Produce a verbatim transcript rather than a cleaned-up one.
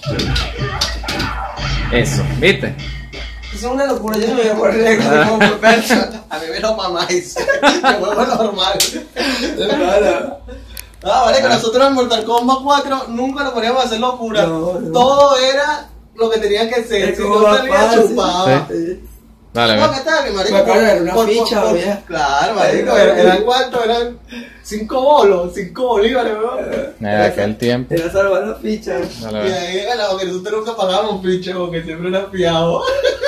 Eso, ¿viste? Eso es una locura, yo no me voy a poner como a mí me lo mamáis. Que juego normal. Ah, vale, que nosotros en Mortal Kombat cuatro nunca nos poníamos a hacer locura. No, no. Todo era lo que tenía que ser. Es Si como no más salía, fácil. chupaba. Sí. Dale, No, ve. ¿qué tal, mi marico? Pues, claro, era una ficha, por- vieja. Claro, marico, eran, eran cuánto, eran cinco bolos, cinco bolívares, weón. De aquel tiempo. Era salvar la ficha. Dale, Y ve. ahí ganaba que nosotros nunca pagábamos ficha, porque siempre era fiado.